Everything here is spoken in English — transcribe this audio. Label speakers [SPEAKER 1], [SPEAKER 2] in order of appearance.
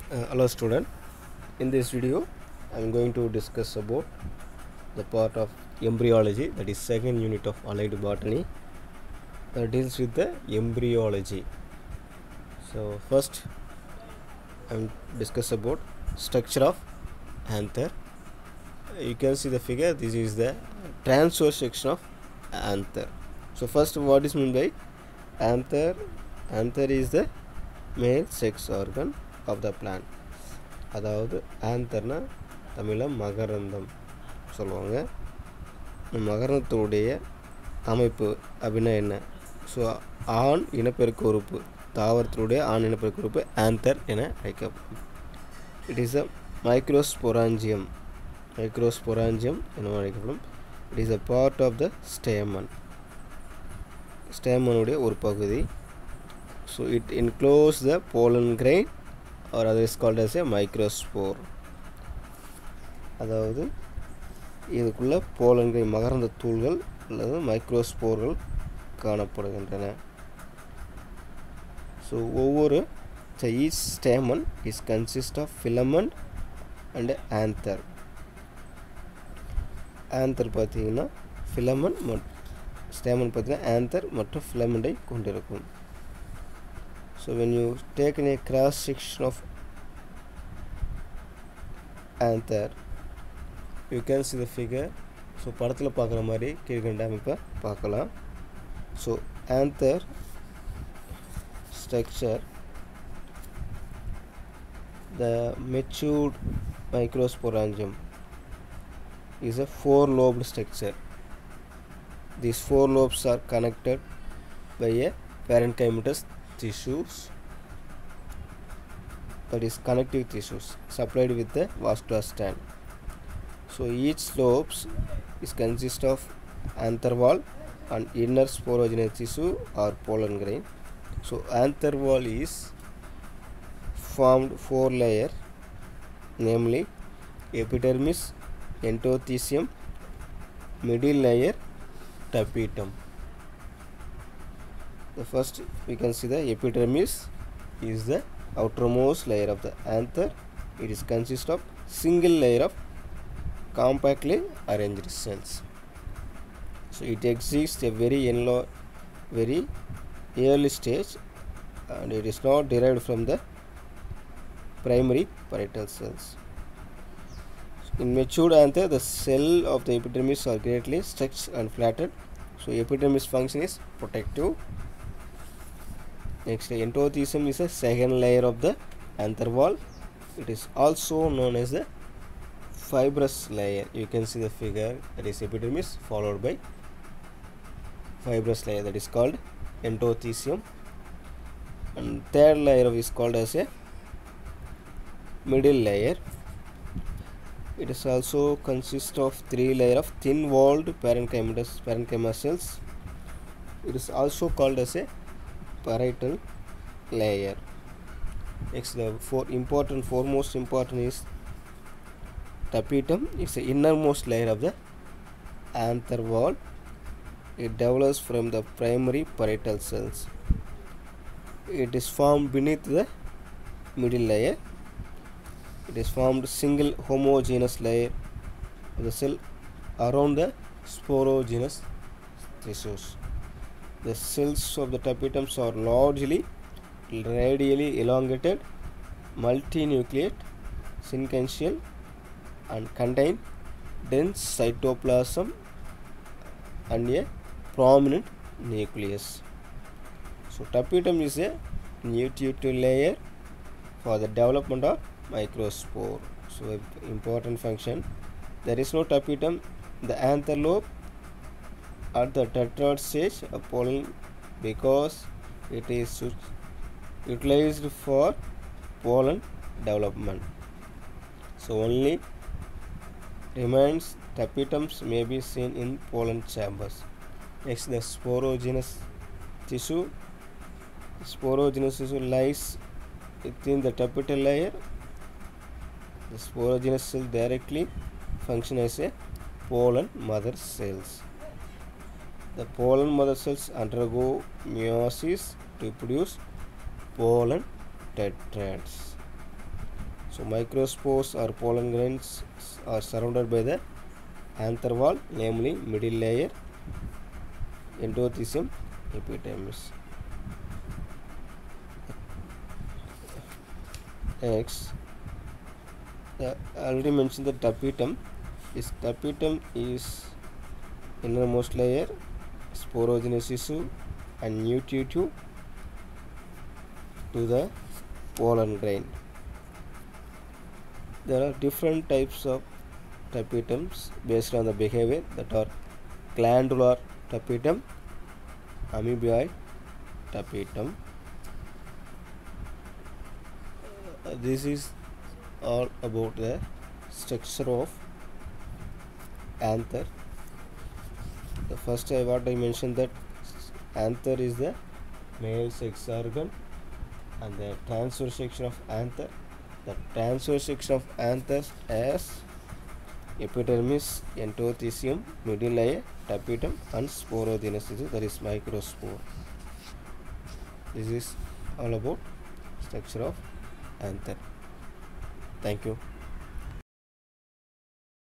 [SPEAKER 1] Hello student, in this video I am going to discuss about the part of embryology, that is second unit of allied botany, that deals with the embryology. So first I will discuss about structure of anther. You can see the figure, this is the transverse section of anther. So first, what is meant by anther? Anther is the male sex organ of the plant. அதாவது ஆந்தர்னா தமிழில் மகரந்தம் சொல்லுவாங்க. மகரந்தத்துடைய அமைப்பு அப்படின்னா என்ன? So ஆண் இனப்பெருக்க உறுப்பு, தாவரத்தினுடைய ஆண் இனப்பெருக்க உறுப்பு ஆந்தர் என அழைக்கப்படும். It is a microsporangium. Microsporangium என அழைக்கப்படும். It is a part of the stamen. ஸ்டேமனுடைய ஒரு பகுதி. So it enclose the pollen grain or otherwise called as a microspore. அதாவது இதுக்குள்ள போலன் கிரெயின் மகரந்த தூள்கள் அல்லது மைக்ரோஸ்போர்கள் காணப்படுகின்றன. ஸோ ஒவ்வொரு each stamen is consist of filament and anther. anther பார்த்தீங்கன்னா filament stamen பார்த்தீங்கன்னா anther மற்றும் filamentஐ கொண்டிருக்கும். So when you take in a cross section of anther, you can see the figure. So படத்தில் பார்க்குற மாதிரி கீழ்கண்ட அமைப்பை பார்க்கலாம். So anther structure, the matured microsporangium is a four-lobed structure. These four lobes are connected by a parenchymatous tissues, that is connective tissues supplied with the vascular strand. So each lobes is consist of anther wall and inner sporogenous tissue or pollen grain. So anther wall is formed four layer, namely epidermis, endothecium, middle layer, tapetum. The first we can see the epidermis is the outermost layer of the anther. It is consist of single layer of compactly arranged cells. So it exists a very early stage and it is not derived from the primary parietal cells. In matured anther, the cell of the epidermis are greatly stretched and flattened. So epidermis function is protective. Next, endothecium is a second layer of the anther wall. It is also known as the fibrous layer. You can see the figure, that is epidermis followed by fibrous layer, that is called endothecium. And third layer is called as a middle layer. It is also consists of three layer of thin walled parenchyma cells. It is also called as a parietal layer. Next, the foremost important is tapetum. It's the innermost layer of the anther wall. It develops from the primary parietal cells. It is formed beneath the middle layer. It is formed single homogeneous layer of the cell around the sporogenous tissues. The cells of the tapetums are largely radially elongated, multinucleate, syncytial, and contain dense cytoplasm and a prominent nucleus. So tapetum is a nutritive layer for the development of microspore. So important function. There is no tapetum, the anther lobe at the tetrad stage of pollen because it is utilized for pollen development. So only remains tapetums may be seen in pollen chambers. Next, the sporogenous tissue. Sporogenous tissue lies within the tapetal layer. The sporogenous cell directly function as a pollen mother cells. The pollen mother cells undergo meiosis to produce pollen tetrads. So microspores or pollen grains are surrounded by the anther wall, namely middle layer, endothecium epidermis. Next, I already mentioned the tapetum. This tapetum is innermost layer, sporogenous tissue, and nutritive to the pollen grain. There are different types of tapetums based on the behavior, that are glandular tapetum, amoeboid tapetum. This is all about the structure of anther. The first what I mentioned, that anther is the male sex organ, and the transverse section of anther. The transverse section of anther as epidermis, endothecium, middle layer, tapetum, and sporogenesis, that is microspore. This is all about structure of anther. Thank you.